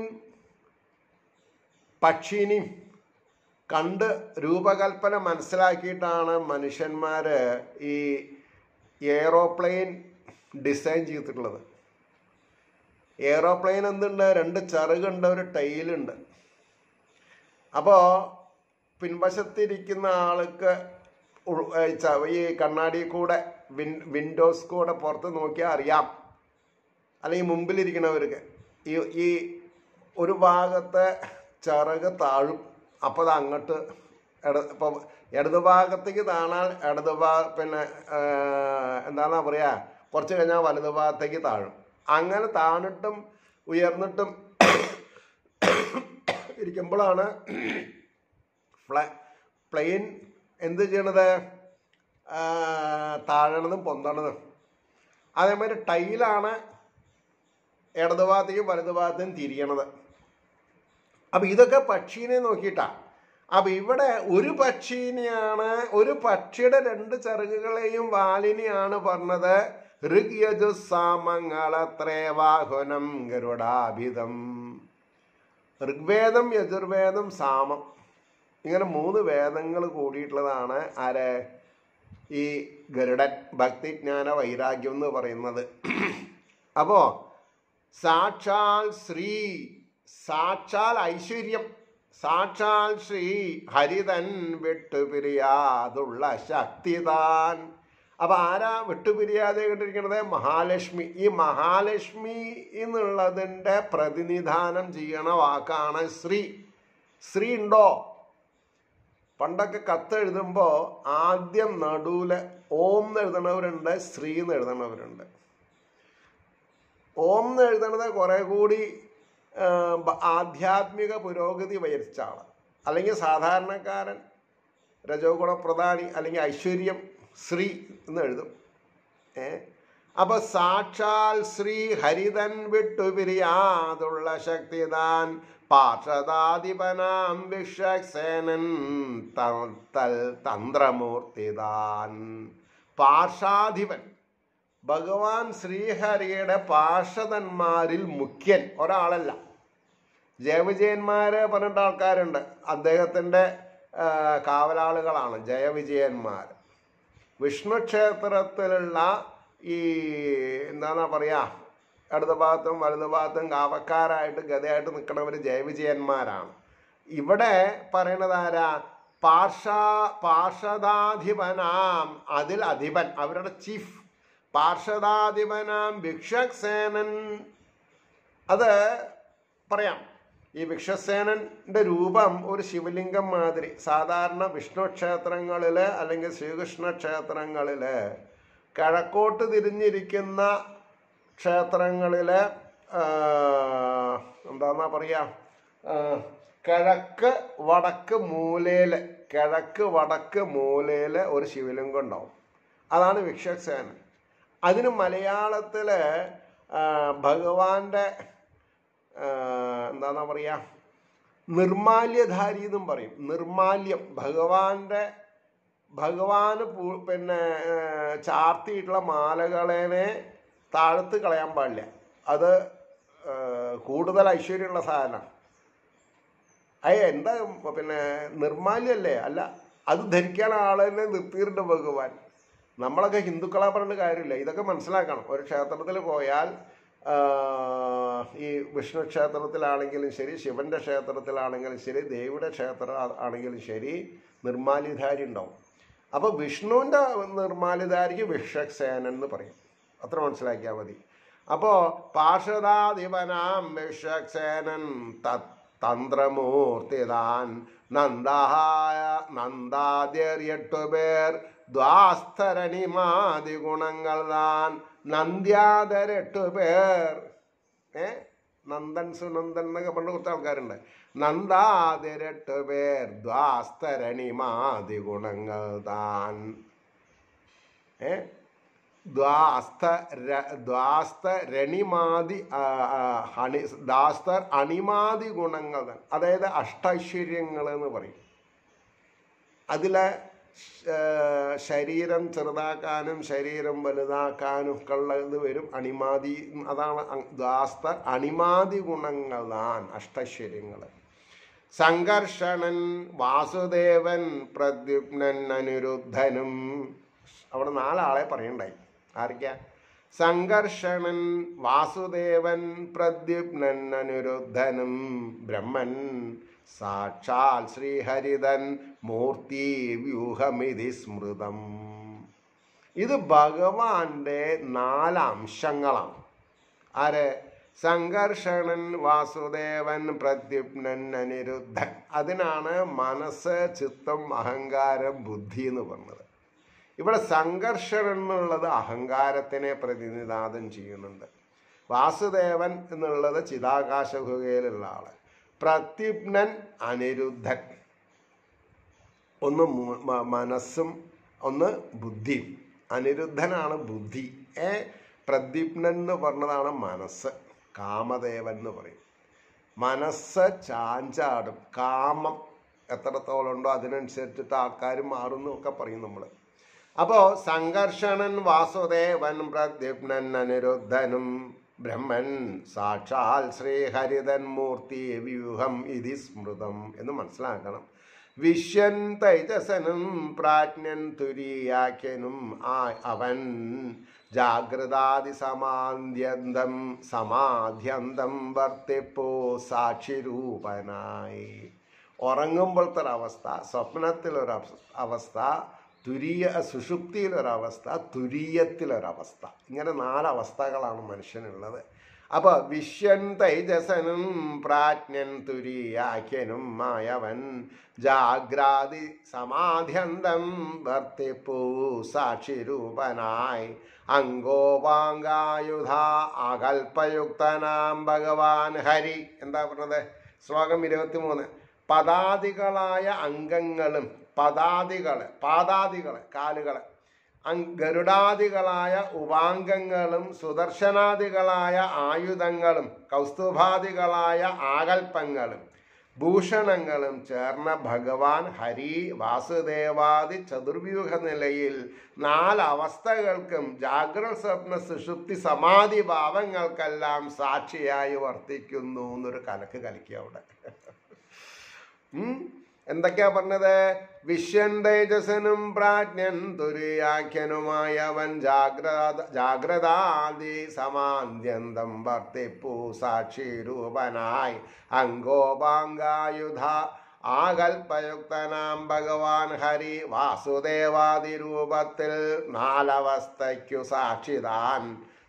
പക്ഷിനെയും കണ്ട് രൂപകൽപ്പന മനസ്സിലാക്കിയിട്ടാണ് മനുഷ്യന്മാർ ഈ എയ്റോപ്ലെയിൻ ഡിസൈൻ ചെയ്തിട്ടുള്ളത്. എയ്റോപ്ലെയിൻ എന്തുണ്ട്? 2 ചിറകുണ്ട്, ഒരു ടൈലുണ്ട്. അപ്പോൾ പിൻവശത്തിരിക്കുന്ന ആൾക്ക് ഈ കണ്ണാടി കൂടെ വിൻഡോസ് കൂടെ പുറത്ത് നോക്കിയാൽ അറിയാം, അല്ലെങ്കിൽ മുമ്പിലിരിക്കുന്നവർക്ക് ഈ ഒരു ഭാഗത്തെ ചിറക് താഴും. അപ്പോൾ അത് അങ്ങോട്ട് ഇപ്പോൾ ഇടത് ഭാഗത്തേക്ക് താണാൽ പിന്നെ എന്താണെന്നാ പറയുക, കുറച്ച് കഴിഞ്ഞാൽ വലത് ഭാഗത്തേക്ക് താഴും. അങ്ങനെ താണിട്ടും ഉയർന്നിട്ടും ഇരിക്കുമ്പോഴാണ് പ്ലെയിൻ എന്ത് ചെയ്യണത്? താഴണതും പൊന്തണതും. അതേമാതിരി ടൈലാണ് ഇടത് ഭാഗത്തേക്കും വലത് ഭാഗത്തേക്കും തിരിയണത്. അപ്പം ഇതൊക്കെ പക്ഷീനെ നോക്കിയിട്ടാണ്. അപ്പം ഇവിടെ ഒരു പക്ഷീനെയാണ്, ഒരു പക്ഷിയുടെ 2 ചിറകുകളെയും വാലിനെയാണ് പറഞ്ഞത്. ഋഗ്യജുസാമങ്ങളത്രേ വാഹനം ഗരുഡാഭിതം. ഋഗ്വേദം, യജുർവേദം, സാമം, ഇങ്ങനെ 3 വേദങ്ങൾ കൂടിയിട്ടുള്ളതാണ് ആര്? ഈ ഗരുഡൻ, ഭക്തിജ്ഞാന വൈരാഗ്യം എന്ന് പറയുന്നത്. അപ്പോൾ സാക്ഷാൽ ശ്രീ, സാക്ഷാൽ ഐശ്വര്യം, സാക്ഷാൽ ശ്രീ ഹരിതൻ വിട്ടുപിരിയാതുള്ള ശക്തിതാൻ. അപ്പം ആരാ വിട്ടുപിരിയാതെ കണ്ടിരിക്കുന്നത്? മഹാലക്ഷ്മി. ഈ മഹാലക്ഷ്മി എന്നുള്ളതിൻ്റെ പ്രതിനിധാനം ചെയ്യണ വാക്കാണ് ശ്രീ. ശ്രീ ഉണ്ടോ? പണ്ടൊക്കെ കത്ത് എഴുതുമ്പോൾ ആദ്യം നടുവില് ഓം എന്ന് എഴുതണവരുണ്ട്, ശ്രീ എന്ന് എഴുതണവരുണ്ട്. ഓം എന്ന് എഴുതണത് കുറെ കൂടി ആധ്യാത്മിക പുരോഗതി വരിച്ച ആൾ, അല്ലെങ്കിൽ സാധാരണക്കാരൻ, രജോ ഗുണപ്രധാനി, അല്ലെങ്കിൽ ഐശ്വര്യം, ശ്രീ എന്ന് എഴുതും. അപ്പൊ സാക്ഷാൽ ശ്രീ ഹരിതൻ വിട്ടുപിരിയാതുള്ള ശക്തിതാൻ പാർഷദാധിപനാം വിശ്വക്സേനൻ തന്ത്രമൂർത്തിതാൻ. പാർഷാധിപൻ ഭഗവാൻ ശ്രീഹരിയുടെ പാർഷദന്മാരിൽ മുഖ്യൻ ഒരാളല്ല. ജയവിജയന്മാര് പറഞ്ഞിട്ട് ആൾക്കാരുണ്ട്, അദ്ദേഹത്തിൻ്റെ കാവലാളുകളാണ് ജയവിജയന്മാർ. വിഷ്ണു ക്ഷേത്രത്തിലുള്ള ഈ എന്താ പറയുക, ഇടത് ഭാഗത്തും വലതു ഭാഗത്തും കാവക്കാരായിട്ട് ഗതയായിട്ട് നിൽക്കുന്നവർ ജയവിജയന്മാരാണ്. ഇവിടെ പറയണത് ആരാ? പാർഷദാധിപനാം, അതിൽ അധിപൻ, അവരുടെ ചീഫ്. പാർഷദാധിപനാം ഭിക്ഷക്സേനൻ. അത് പറയാം. ഈ ഭിക്ഷസേനന്റെ രൂപം ഒരു ശിവലിംഗം മാതിരി. സാധാരണ വിഷ്ണു ക്ഷേത്രങ്ങളിൽ അല്ലെങ്കിൽ ശ്രീകൃഷ്ണ ക്ഷേത്രങ്ങളിൽ കിഴക്കോട്ട് തിരിഞ്ഞിരിക്കുന്ന ക്ഷേത്രങ്ങളിൽ എന്താന്നാ പറയുക, കിഴക്ക് വടക്ക് മൂലയിൽ ഒരു ശിവലിംഗം ഉണ്ടാവും. അതാണ് ഭിക്ഷസേനൻ. അതിന് മലയാളത്തിൽ ഭഗവാന്റെ എന്താന്നാ പറയുക, നിർമാല്യധാരി എന്നും പറയും. നിർമാല്യം, ഭഗവാന് പിന്നെ ചാർത്തിയിട്ടുള്ള മാലകളെ താഴത്ത് കളയാൻ പാടില്ല. അത് കൂടുതൽ ഐശ്വര്യമുള്ള സാധനമാണ്. എന്താ പിന്നെ നിർമാല്യല്ലേ? അല്ല, അത് ധരിക്കാൻ ആളെന്നെ നിർത്തിയിട്ടുണ്ട് ഭഗവാൻ. നമ്മളൊക്കെ ഹിന്ദുക്കളെ പറഞ്ഞിട്ട് കാര്യമില്ല, ഇതൊക്കെ മനസ്സിലാക്കണം. ഒരു ക്ഷേത്രത്തിൽ പോയാൽ, ഈ വിഷ്ണു ക്ഷേത്രത്തിലാണെങ്കിലും ശരി, ശിവന്റെ ക്ഷേത്രത്തിലാണെങ്കിലും ശരി, ദേവിയുടെ ക്ഷേത്രം ആണെങ്കിലും ശരി, നിർമാല്യധാരി ഉണ്ടാവും. അപ്പോൾ വിഷ്ണുവിൻ്റെ നിർമാല്യധാരിക്ക് ഭിക്ഷക്സേനൻ എന്ന് പറയും. അത്ര മനസ്സിലാക്കിയാൽ മതി. അപ്പോൾ പാർഷദാധിപനാം ഭിക്ഷക്സേനൻ തന്ത്രമൂർത്തിതാൻ നന്ദാദ്യർ 8 പേർ ദ്വാസ്തരണിമാതി ഗുണങ്ങൾ താൻ. നന്ദ്യാദർ 8 പേർ, നന്ദൻ സുനന്ദൻ എന്നൊക്കെ പറഞ്ഞ കുറച്ച് ആൾക്കാരുണ്ട്. നന്ദാദർ 8 പേർ ദ്വാസ്തരണിമാതി ഗുണങ്ങൾ താൻ. ദാസ്തർ അണിമാതി ഗുണങ്ങൾ, അതായത് അഷ്ടൈശ്വര്യങ്ങൾ എന്ന് പറയും. അതിലെ ശരീരം ചെറുതാക്കാനും ശരീരം വലുതാക്കാനും ഒക്കെ ഉള്ളത് വരും അണിമാതി. അതാണ് ദാസ്തർ അണിമാതി ഗുണങ്ങളാൻ അഷ്ടൈശ്വര്യങ്ങൾ. സംഘർഷണൻ വാസുദേവൻ പ്രദ്യുപ്നൻ അനിരുദ്ധനും. അവിടെ 4 ആളെ പറയണ്ടായി. ആർക്കാ? സംഘർഷണൻ വാസുദേവൻ പ്രദ്യുപ്നൻ അനിരുദ്ധനും ബ്രഹ്മൻ സാക്ഷാൽ ശ്രീഹരിതൻ മൂർത്തി വ്യൂഹമിതി സ്മൃതം. ഇത് ഭഗവാന്റെ 4 അംശങ്ങളാണ്. ആരെ? സംഘർഷണൻ വാസുദേവൻ പ്രദ്യുപ്നൻ അനിരുദ്ധൻ. അതിനാണ് മനസ്സ്, ചിത്തം, അഹങ്കാരം, ബുദ്ധി എന്ന് പറഞ്ഞത്. ഇവിടെ സംഘർഷണൻ എന്നുള്ളത് അഹങ്കാരത്തിനെ പ്രതിനിധാനം ചെയ്യുന്നുണ്ട്. വാസുദേവൻ എന്നുള്ളത് ചിതാകാശ ഗുഹയിലുള്ള ആള്. പ്രദ്യുപ്നൻ അനിരുദ്ധൻ. ഒന്ന് മനസ്സും ഒന്ന് ബുദ്ധിയും. അനിരുദ്ധനാണ് ബുദ്ധി. പ്രദ്യുപ്നൻ എന്ന് പറഞ്ഞതാണ് മനസ്സ്. കാമദേവൻ എന്ന് പറയും. മനസ്സ് ചാഞ്ചാടും. കാമം എത്രത്തോളം ഉണ്ടോ അതിനനുസരിച്ചിട്ട് ആൾക്കാർ മാറുന്നു ഒക്കെ പറയും നമ്മൾ. അപ്പോൾ സംഘർഷണൻ വാസുദേവൻ പ്രദ്യുപ്നൻ അനിരുദ്ധനും ബ്രഹ്മൻ സാക്ഷാൽ ശ്രീഹരിതൻ മൂർത്തി വ്യൂഹം ഇതി സ്മൃതം എന്ന് മനസ്സിലാക്കണം. വിശ്വൻ തൈജസനും പ്രാജ്ഞൻ തുരീയാഖ്യനും അവൻ ജാഗ്രതാദി സമാധ്യന്തം വർത്തിപ്പോ സാക്ഷിരൂപനായി. ഉറങ്ങുമ്പോഴത്തെ ഒരവസ്ഥ, സ്വപ്നത്തിലൊരവസ്ഥ, സുഷുപ്തിയിലൊരവസ്ഥ, തുരീയത്തിലൊരവസ്ഥ. ഇങ്ങനെ 4 അവസ്ഥകളാണ് മനുഷ്യനുള്ളത്. അപ്പോൾ വിശ്വൻ തൈജസനും പ്രാജ്ഞൻ തുരീയാഖ്യനും ആയവൻ ജാഗ്രാതി സമാധ്യന്തം വർത്തിപ്പൂ സാക്ഷിരൂപനായി അങ്കോപാങ്കായുധ അകൽപയുക്തനാം ഭഗവാൻ ഹരി. എന്താ പറഞ്ഞത്? ശ്ലോകം 23. പദാദികളായ അംഗങ്ങളും പാദാദികൾ കാലുകൾ, ഗരുഡാദികളായ ഉപാംഗങ്ങളും സുദർശനാദികളായ ആയുധങ്ങളും കൗസ്തുഭാദികളായ ആകൽപ്പങ്ങളും ഭൂഷണങ്ങളും ചേർന്ന ഭഗവാൻ ഹരി വാസുദേവാദി ചതുർവ്യൂഹ നിലയിൽ 4 അവസ്ഥകൾക്കും ജാഗ്രത സ്വപ്ന സുഷുപ്തി സമാധി ഭാവങ്ങൾക്കെല്ലാം സാക്ഷിയായി വർത്തിക്കുന്നു എന്നൊരു കലക്ക് കലക്കി അവിടെ. എന്തൊക്കെയാ പറഞ്ഞത്? വിശ്വൻ തേജസനും പ്രാജ്ഞൻ തുര്യാഖ്യനുമായവൻ ജാഗ്രതാദി സമാന്യന്തം വർത്തിപ്പൂ സാക്ഷി രൂപനായി അങ്കോപാങ്കായുധ ആകൽപയുക്തനാം ഭഗവാൻ ഹരി വാസുദേവാദി രൂപത്തിൽ 4 അവസ്ഥയ്ക്കു സാക്ഷിതാൻ.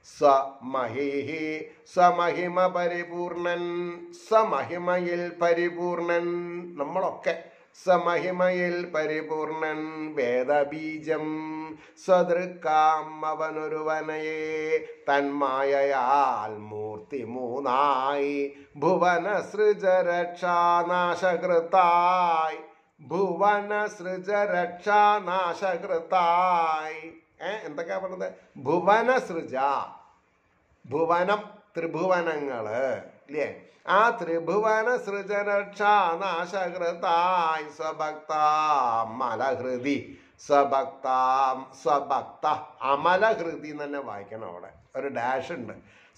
സ്വമഹിമ പരിപൂർണൻ, സ്വമഹിമയിൽ പരിപൂർണൻ. നമ്മളൊക്കെ സ്വമഹിമയിൽ പരിപൂർണൻ. വേദബീജം സ്വദൃക്കാം അവനൊരുവനയെ തന്മായയാൽ മൂർത്തി 3 ഭുവന സൃജരക്ഷാനാശകൃതായി. ഭുവന സൃജരക്ഷാനാശകൃതായി. എന്തൊക്കെയാ പറഞ്ഞത്? ഭുവന സൃജ, ഭുവനം ത്രിഭുവനങ്ങള് ഇല്ലേ? ആ ത്രിഭുവന സൃജരക്ഷാനാശകൃതായി സ്വഭക്ത അമലഹൃതി. സ്വഭക്ത അമലഹൃതി എന്ന് തന്നെ വായിക്കണം. അവിടെ ഒരു ഡാഷ് ഉണ്ട്.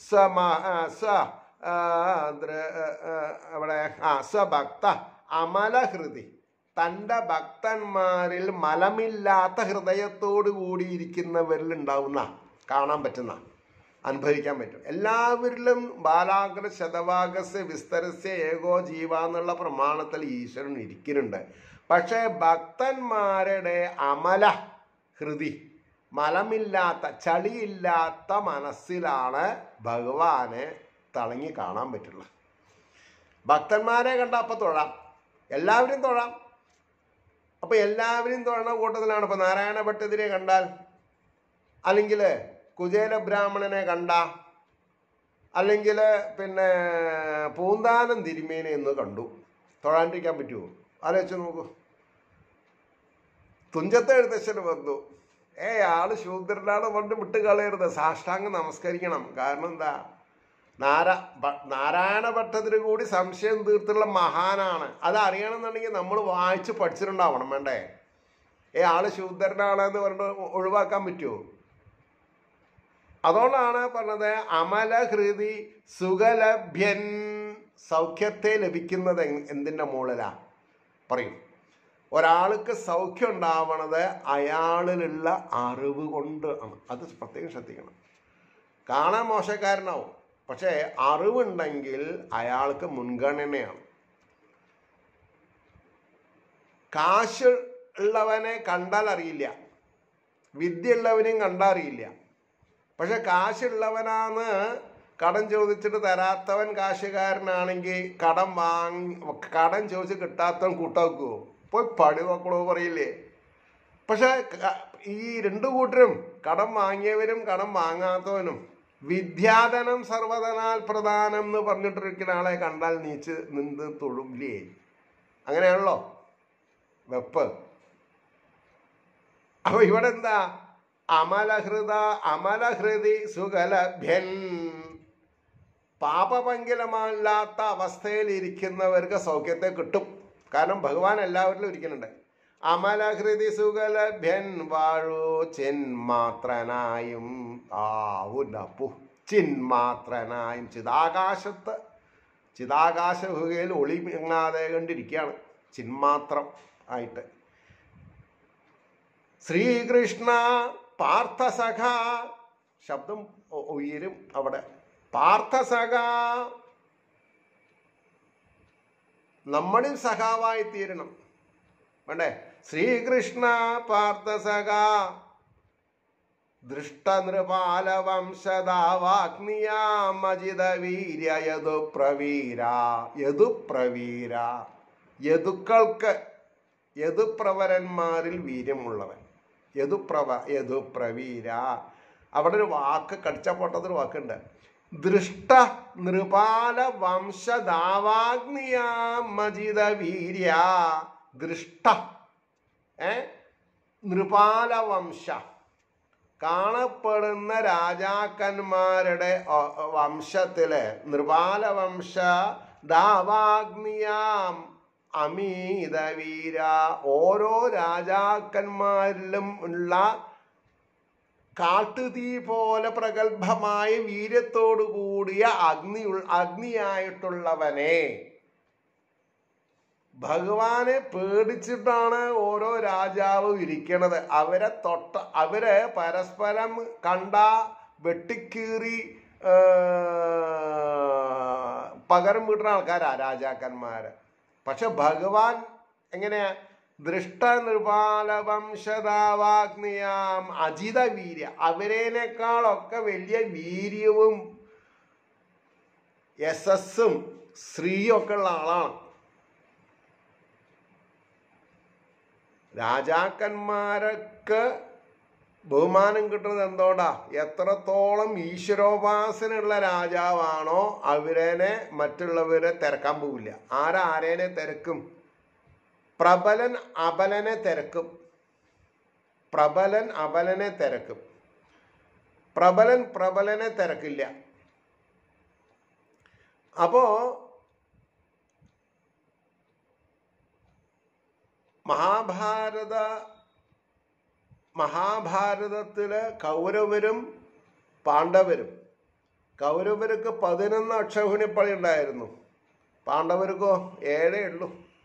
അവിടെ സ്വഭക്ത അമലഹൃതി. തൻ്റെ ഭക്തന്മാരിൽ മലമില്ലാത്ത ഹൃദയത്തോടു കൂടിയിരിക്കുന്നവരിൽ ഉണ്ടാവുന്ന, കാണാൻ പറ്റുന്ന, അനുഭവിക്കാൻ പറ്റും. എല്ലാവരിലും ബാലാഗ്ര ശതവാഗസ് വിസ്തരസ്യ ഏകോ ജീവ എന്നുള്ള പ്രമാണത്തിൽ ഈശ്വരൻ ഇരിക്കുന്നുണ്ട്. പക്ഷേ ഭക്തന്മാരുടെ അമല ഹൃദി, മലമില്ലാത്ത ചളിയില്ലാത്ത മനസ്സിലാണ് ഭഗവാനെ തിളങ്ങി കാണാൻ പറ്റുള്ളൂ. ഭക്തന്മാരെ കണ്ട അപ്പം തൊഴാം, എല്ലാവരും തൊഴാം. അപ്പം എല്ലാവരും തൊഴണ കൂട്ടത്തിലാണ്. ഇപ്പം നാരായണ ഭട്ടതിരെ കണ്ടാൽ, അല്ലെങ്കിൽ കുചേല ബ്രാഹ്മണനെ കണ്ട, അല്ലെങ്കിൽ പിന്നെ പൂന്താനം തിരുമേനെ എന്ന് കണ്ടു, തൊഴാണ്ടിരിക്കാൻ പറ്റുമോ? ആലോചിച്ച് നോക്കൂ. തുഞ്ചത്തെ എഴുത്തച്ഛന് വന്നു, ആള് ശൂദ്രനാണ് കൊണ്ട് വിട്ട് കളയരുത്, സാഷ്ടാംഗം നമസ്കരിക്കണം. കാരണം എന്താ, നാരായണ ഭട്ടതിന് കൂടി സംശയം തീർത്തുള്ള മഹാനാണ്. അത് അറിയണമെന്നുണ്ടെങ്കിൽ നമ്മൾ വായിച്ച് പഠിച്ചിട്ടുണ്ടാവണം, വേണ്ടേ? ആള് ശൂദ്രനാണെന്ന് പറഞ്ഞിട്ട് ഒഴിവാക്കാൻ പറ്റുമോ? അതുകൊണ്ടാണ് പറഞ്ഞത് അമലഹൃതി സുഖലഭ്യൻ. സൗഖ്യത്തെ ലഭിക്കുന്നത് എന്തിൻ്റെ മുകളിലാ പറയും? ഒരാൾക്ക് സൗഖ്യം ഉണ്ടാവണത് അയാളിലുള്ള അറിവ് കൊണ്ട് ആണ്. അത് പ്രത്യേകം ശ്രദ്ധിക്കണം. കാണാൻ മോശക്കാരനാവും, പക്ഷേ അറിവുണ്ടെങ്കിൽ അയാൾക്ക് മുൻഗണനയാണ്. കാശ് ഉള്ളവനെ കണ്ടാൽ അറിയില്ല, വിദ്യ ഉള്ളവനെയും കണ്ടാൽ അറിയില്ല. പക്ഷെ കാശുള്ളവനാന്ന് കടം ചോദിച്ചിട്ട് തരാത്തവൻ കാശുകാരനാണെങ്കിൽ കടം ചോദിച്ച് കിട്ടാത്തവൻ കൂട്ടാക്കുവോ? പോയി പണി നോക്കണോ പറയില്ലേ? പക്ഷെ ഈ രണ്ടു കൂട്ടരും, കടം വാങ്ങിയവരും കടം വാങ്ങാത്തവനും, വിദ്യാധനം സർവധനാൽ പ്രധാനം എന്ന് പറഞ്ഞിട്ടിരിക്കുന്ന ആളെ കണ്ടാൽ നീച്ച് നിന്ന് തൊഴുല്ലേ? അങ്ങനെയാണല്ലോ വെപ്പ്. അപ്പൊ ഇവിടെ എന്താ? അമലഹൃതി സുഖലഭ്യൻ. പാപപങ്കിലമല്ലാത്ത അവസ്ഥയിൽ ഇരിക്കുന്നവർക്ക് സൗഖ്യത്തെ കിട്ടും. കാരണം ഭഗവാൻ എല്ലാവരിലും ഇരിക്കുന്നുണ്ട്. അമലഹൃതി സുഖലഭ്യൻ വാഴു ചിന്മാത്രനായും. ചിന്മാത്രനായും ചിതാകാശ ഗുഹയിൽ ഒളിമിങ്ങാതെ കണ്ടിരിക്കുകയാണ്, ചിന്മാത്രം ആയിട്ട്. ശ്രീകൃഷ്ണ പാർത്ഥസഖ, ശബ്ദം ഉയരും അവിടെ. പാർത്ഥസഖ, നമ്മളും സഖാവായി തീരണം, വേണ്ടേ? ശ്രീകൃഷ്ണ പാർത്ഥസഖ ദൃഷ്ടനൃപാലവംശദാവാഗ്നിയാമജിത വീര്യ യദുപ്രവീര. യദുക്കൾക്ക്, യദുപ്രവരന്മാരിൽ വീര്യമുള്ളവൻ, യദുപ്രവീര. അവിടെ ഒരു വാക്ക്, കടിച്ചപ്പൊട്ടത്തൊരു വാക്കുണ്ട്. ദൃഷ്ട നൃപാല വംശദാവാഗ്നിയാമജിത വീര്യ. ദൃഷ്ട നൃപാല വംശ, കാണപ്പെടുന്ന രാജാക്കന്മാരുടെ വംശത്തിലെ നൃപാല വംശ ദാവാഗ്നിയാം അമീത വീര. ഓരോ രാജാക്കന്മാരിലും ഉള്ള കാട്ടുതീ പോലെ പ്രഗത്ഭമായ വീര്യത്തോടു കൂടിയ അഗ്നിയായിട്ടുള്ളവനെ. ഭഗവാനെ പേടിച്ചിട്ടാണ് ഓരോ രാജാവും ഇരിക്കണത്. അവരെ പരസ്പരം കണ്ട വെട്ടിക്കീറി പകരം വീട്ടുന്ന ആൾക്കാരാ രാജാക്കന്മാര്. പക്ഷെ ഭഗവാൻ എങ്ങനെയാ? ദൃഷ്ടനൃപാല വംശദാവാഗ്നിയാം അജിത വീര്യ. അവരേനേക്കാളൊക്കെ വലിയ വീര്യവും യശസ്സും ശ്രീയും ഒക്കെ ഉള്ള ആളാണ്. രാജാക്കന്മാർക്ക് ബഹുമാനം കിട്ടുന്നത് എന്തോണ്ടാ? എത്രത്തോളം ഈശ്വരോപാസനയുള്ള രാജാവാണോ അവരേനെ മറ്റുള്ളവരെ തിരക്കാൻ പോവില്ല. ആരേനെ തിരക്കും? പ്രബലൻ അബലനെ തിരക്കും. അബലനെ തിരക്കും. പ്രബലനെ തിരക്കില്ല. അപ്പോ മഹാഭാരതത്തില് കൗരവരും പാണ്ഡവരും. കൗരവർക്ക് 11 അക്ഷൗഹിണിപ്പട ഉണ്ടായിരുന്നു, പാണ്ഡവർക്കോ 7 ഉള്ളൂ.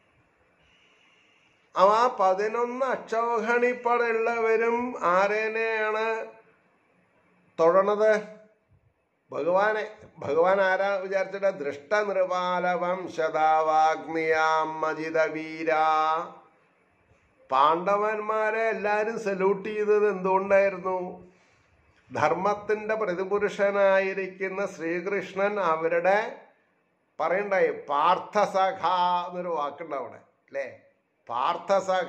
ആ 11 അക്ഷൗഹിണിപ്പട ഉള്ളവരും ആരേനെയാണ് തൊഴണത്? ഭഗവാനെ. ഭഗവാൻ ആരാ വിചാരിച്ചിട്ട്? ദൃഷ്ടനൃപാല വംശദാവാഗ്നിയാം അജിത വീര. പാണ്ഡവന്മാരെ എല്ലാവരും സല്യൂട്ട് ചെയ്തത് എന്തുകൊണ്ടായിരുന്നു? ധർമ്മത്തിന്റെ പ്രതിപുരുഷനായിരിക്കുന്ന ശ്രീകൃഷ്ണൻ അവരുടെ പറയണ്ടായി. പാർത്ഥസഖ എന്നൊരു വാക്കുണ്ട് അവിടെ, അല്ലേ? പാർത്ഥസഖ,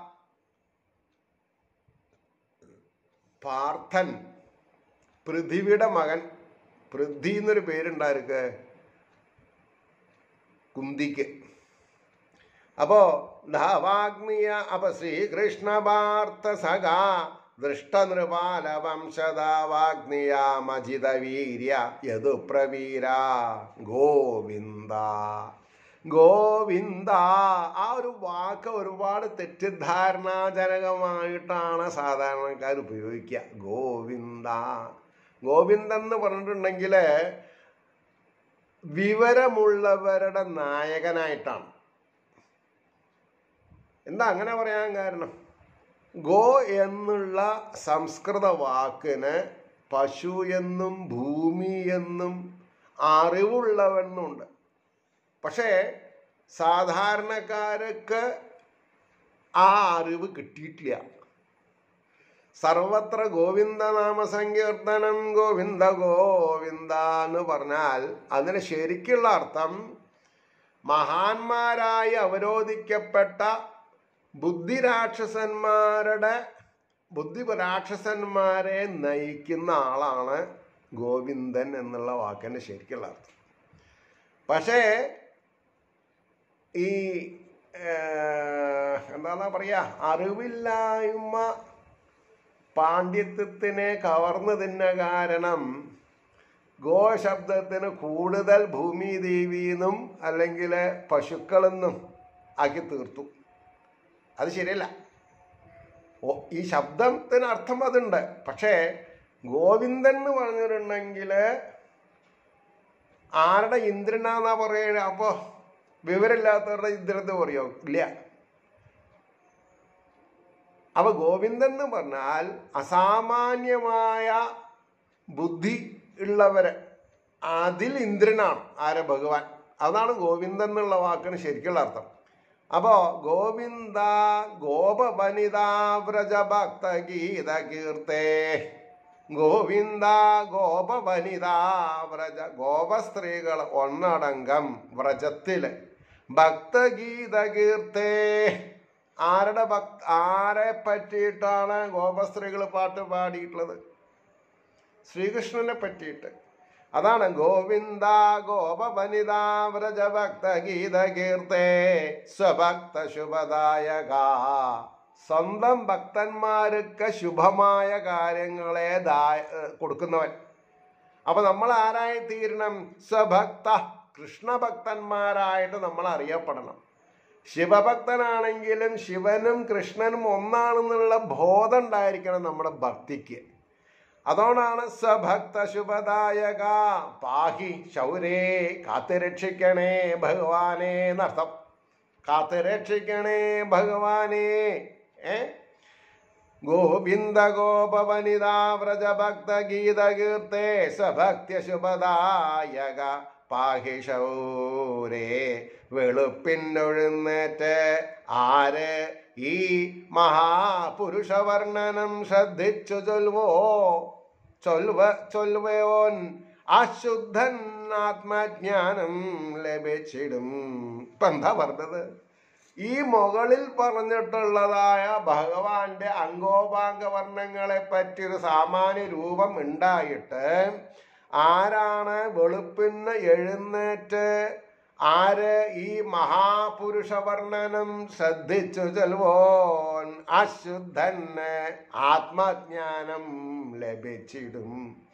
പാർത്ഥൻ, പൃഥ്വിയുടെ മകൻ. പൃഥ്വി എന്നൊരു പേരുണ്ടായിരിക്കെ കുന്തിക്ക്. അപ്പോ ധാവാഗ്നിയ. അപ്പൊ ശ്രീകൃഷ്ണ പാർത്ഥസഖ ദൃഷ്ടനൃപാലവംശദാവാഗ്നിയാമജിതവീര്യ യദുപ്രവീര ഗോവിന്ദ ഗോവിന്ദ. ആ ഒരു വാക്ക് ഒരുപാട് തെറ്റിദ്ധാരണാജനകമായിട്ടാണ് സാധാരണക്കാർ ഉപയോഗിക്കുക. ഗോവിന്ദ ഗോവിന്ദൻ എന്ന് പറഞ്ഞിട്ടുണ്ടെങ്കിൽ വിവരമുള്ളവരുടെ നായകനായിട്ടാണ്. എന്താ അങ്ങനെ പറയാൻ കാരണം? ഗോ എന്നുള്ള സംസ്കൃത വാക്കിന് പശു എന്നും ഭൂമി എന്നും അറിവുള്ളവെന്നുണ്ട്. പക്ഷേ സാധാരണക്കാർക്ക് ആ അറിവ് കിട്ടിയിട്ടില്ല. സർവത്ര ഗോവിന്ദ നാമസങ്കീർത്തനം ഗോവിന്ദ ഗോവിന്ദ എന്ന് പറഞ്ഞാൽ അതിന് ശരിക്കുള്ള അർത്ഥം മഹാന്മാരായി അവരോധിക്കപ്പെട്ട ബുദ്ധിരാക്ഷസന്മാരെ നയിക്കുന്ന ആളാണ് ഗോവിന്ദൻ എന്നുള്ള വാക്കിൻ്റെ ശരിക്കുള്ള അർത്ഥം. പക്ഷേ ഈ എന്താ പറയുക, അറിവില്ലായ്മ പാണ്ഡിത്യത്തിനെ കവർന്നു തിന്ന കാരണം ഗോ ശബ്ദത്തിന് കൂടുതൽ ഭൂമി ദേവിയെന്നും അല്ലെങ്കിൽ പശുക്കളെന്നും ആക്കി തീർത്തു. അത് ശരിയല്ല. ഈ ശബ്ദത്തിന് അർത്ഥം അതുണ്ട്. പക്ഷേ ഗോവിന്ദൻ എന്ന് പറഞ്ഞിട്ടുണ്ടെങ്കിൽ ആരുടെ ഇന്ദ്രനാന്നാ പറയുക? അപ്പോൾ വിവരമില്ലാത്തവരുടെ ഇന്ദ്രത്തെ പറയോ? ഇല്ല. അപ്പൊ ഗോവിന്ദൻ എന്ന് പറഞ്ഞാൽ അസാമാന്യമായ ബുദ്ധി ഉള്ളവരെ, അതിൽ ഇന്ദ്രനാണ് ആരെ? ഭഗവാൻ. അതാണ് ഗോവിന്ദൻ എന്നുള്ള വാക്കിന് ശരിക്കുള്ള അർത്ഥം. അപ്പോ ഗോവിന്ദ ഗോപവനിതാ വ്രജഭക്ത ഗീത കീർത്തേ ഗോവിന്ദ ഗോപവനിതാ വ്രജ, ഗോപസ്ത്രീകൾ ഒന്നടങ്കം വ്രജത്തില് ഭക്തഗീത കീർത്തേ. ആരെ പറ്റിയിട്ടാണ് ഗോപസ്ത്രീകൾ പാട്ട് പാടിയിട്ടുള്ളത്? ശ്രീകൃഷ്ണനെ പറ്റിയിട്ട്. അതാണ് ഗോവിന്ദ ഗോപവനിതാ വ്രജഭക്ത ഗീത കീർത്തേ സ്വഭക്ത ശുഭദായക. സ്വന്തം ഭക്തന്മാർക്ക് ശുഭമായ കാര്യങ്ങളെ കൊടുക്കുന്നവൻ. അപ്പൊ നമ്മൾ ആരായി തീരണം? സ്വഭക്ത, കൃഷ്ണഭക്തന്മാരായിട്ട് നമ്മൾ അറിയപ്പെടണം. ശിവഭക്തനാണെങ്കിലും ശിവനും കൃഷ്ണനും ഒന്നാണെന്നുള്ള ബോധം ഉണ്ടായിരിക്കണം നമ്മുടെ ഭക്തിക്ക്. അതുകൊണ്ടാണ് സ്വഭക്ത ശുഭദായക പാഹി ശൗരേ, കാത്തുരക്ഷിക്കണേ ഭഗവാനേ എന്നർത്ഥം. കാത്തുരക്ഷിക്കണേ ഭഗവാനേ. ഗോവിന്ദ ഗോപവനിതാ വ്രജഭക്ത ഗീത കീർത്തേ സ്വഭക്ത്യ ശുഭദായക പാഹി ശൗരേ. വെളുപ്പിന്നൊഴുന്നേറ്റ് ആര് ഈ മഹാപുരുഷവർണ്ണനം ശ്രദ്ധിച്ചു ചൊൽവോൻ അശുദ്ധൻ ആത്മജ്ഞാനം ലഭിച്ചിടും. ഇപ്പൊ എന്താ പറഞ്ഞത്? ഈ മുകളിൽ പറഞ്ഞിട്ടുള്ളതായ ഭഗവാന്റെ അംഗോപാംഗവർണ്ണങ്ങളെ പറ്റിയൊരു സാമാന്യ രൂപം ഉണ്ടായിട്ട് ആരാണ് വെളുപ്പിന് എഴുന്നേറ്റ് ആര് ഈ മഹാപുരുഷവർണ്ണനം ശ്രദ്ധിച്ചു ചൊൽവോൻ അശുദ്ധന് ആത്മജ്ഞാനം ലഭിച്ചിടും.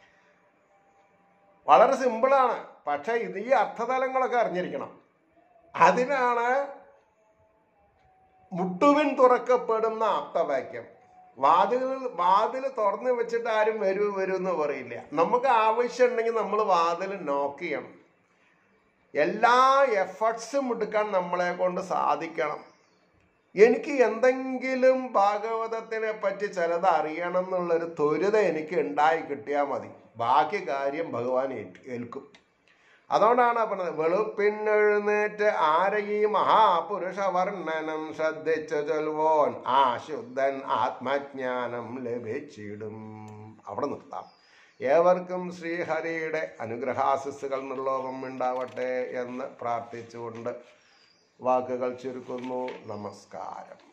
വളരെ സിമ്പിളാണ്. പക്ഷെ ഇത് ഈ അർത്ഥതലങ്ങളൊക്കെ അറിഞ്ഞിരിക്കണം. അതിനാണ് മുട്ടുവിൻ തുറക്കപ്പെടുന്ന ആപ്തവാക്യം. വാതിൽ തുറന്നു വെച്ചിട്ട് ആരും വരൂ എന്ന് പറയില്ല. നമുക്ക് ആവശ്യം ഉണ്ടെങ്കിൽ നമ്മൾ വാതിൽ നോക്ക് ചെയ്യണം. എല്ലാ എഫർട്സും എടുക്കാൻ നമ്മളെ കൊണ്ട് സാധിക്കണം. എനിക്ക് എന്തെങ്കിലും ഭാഗവതത്തിനെ പറ്റി ചിലത് അറിയണം എന്നുള്ളൊരു ത്വരിത എനിക്ക് ഉണ്ടായി കിട്ടിയാൽ മതി. ബാക്കി കാര്യം ഭഗവാൻ ഏൽക്കും. അതുകൊണ്ടാണ് പറഞ്ഞത് വെളുപ്പിന്നെഴുന്നേറ്റ് ആരെയും മഹാപുരുഷവർണ്ണനം ശ്രദ്ധിച്ചു ചൊൽവോൻ ശുദ്ധൻ ആത്മജ്ഞാനം ലഭിച്ചിടും. അവിടെ നിർത്താം. ഏവർക്കും ശ്രീഹരിയുടെ അനുഗ്രഹാശിസ്സുകൾ നിർലോഭം ഉണ്ടാവട്ടെ എന്ന് പ്രാർത്ഥിച്ചുകൊണ്ട് വാക്കുകൾ ചുരുക്കുന്നു. നമസ്കാരം.